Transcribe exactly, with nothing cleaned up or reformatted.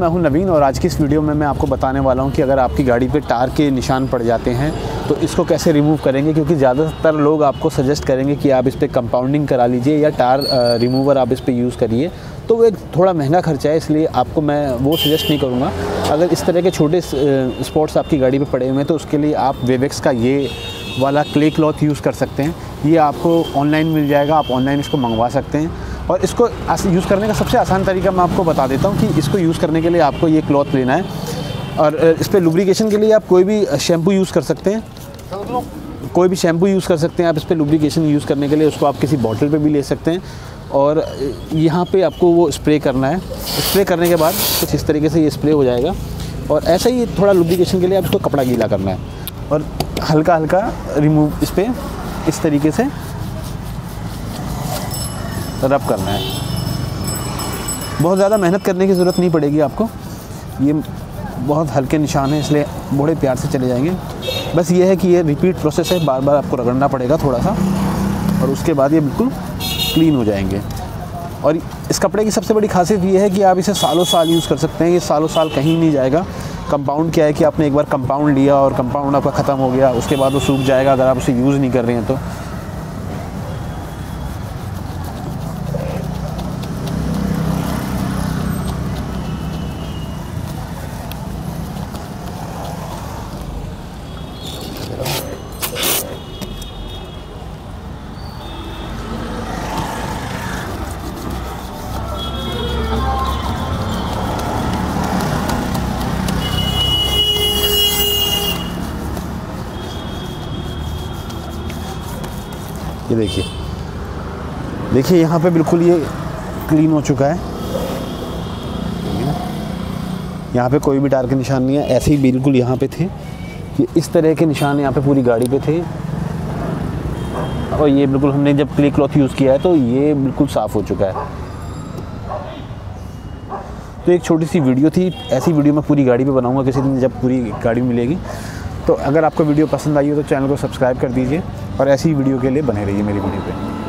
मैं हूं नवीन और आज की इस वीडियो में मैं आपको बताने वाला हूं कि अगर आपकी गाड़ी पे टार के निशान पड़ जाते हैं तो इसको कैसे रिमूव करेंगे, क्योंकि ज़्यादातर लोग आपको सजेस्ट करेंगे कि आप इस पर कंपाउंडिंग करा लीजिए या टार रिमूवर आप इस पर यूज़ करिए। तो वो एक थोड़ा महंगा खर्चा है, इसलिए आपको मैं वो सजेस्ट नहीं करूँगा। अगर इस तरह के छोटे स्पॉट्स आपकी गाड़ी पर पड़े हुए हैं तो उसके लिए आप वेवेक्स का ये वाला क्ले क्लॉथ यूज़ कर सकते हैं। ये आपको ऑनलाइन मिल जाएगा, आप ऑनलाइन इसको मंगवा सकते हैं। और इसको यूज़ करने का सबसे आसान तरीका मैं आपको बता देता हूँ कि इसको यूज़ करने के लिए आपको ये क्लॉथ लेना है और इस पर लुब्रिकेशन के लिए आप कोई भी शैम्पू यूज़ कर सकते हैं, कोई भी शैम्पू यूज़ कर सकते हैं आप इस पर लुब्रिकेशन यूज़ करने के लिए। उसको आप किसी बॉटल पे भी ले सकते हैं और यहाँ पे आपको वो स्प्रे करना है। स्प्रे करने के बाद कुछ इस तरीके से ये स्प्रे हो जाएगा और ऐसा ही थोड़ा लुब्रिकेशन के लिए आप इसको कपड़ा गीला करना है और हल्का हल्का रिमूव इस पर इस तरीके से रब करना है। बहुत ज़्यादा मेहनत करने की ज़रूरत नहीं पड़ेगी आपको, ये बहुत हल्के निशान हैं इसलिए बड़े प्यार से चले जाएंगे। बस ये है कि ये रिपीट प्रोसेस है, बार बार आपको रगड़ना पड़ेगा थोड़ा सा और उसके बाद ये बिल्कुल क्लीन हो जाएंगे। और इस कपड़े की सबसे बड़ी खासियत ये है कि आप इसे सालों साल यूज़ कर सकते हैं, ये सालों साल कहीं नहीं जाएगा। कंपाउंड क्या है कि आपने एक बार कंपाउंड लिया और कंपाउंड आपका ख़त्म हो गया, उसके बाद वो सूख जाएगा अगर आप उसे यूज़ नहीं कर रहे हैं तो। ये देखिए देखिए यहाँ पे बिल्कुल ये क्लीन हो चुका है। यहाँ पे कोई भी टार के निशान नहीं है, ऐसे ही बिल्कुल यहाँ पे थे कि इस तरह के निशान यहाँ पे पूरी गाड़ी पे थे। और ये बिल्कुल हमने जब क्ले क्लॉथ यूज़ किया है तो ये बिल्कुल साफ़ हो चुका है। तो एक छोटी सी वीडियो थी, ऐसी वीडियो मैं पूरी गाड़ी पे बनाऊंगा किसी दिन जब पूरी गाड़ी मिलेगी। तो अगर आपको वीडियो पसंद आई हो तो चैनल को सब्सक्राइब कर दीजिए और ऐसी वीडियो के लिए बने रहिए मेरी वीडियो पे।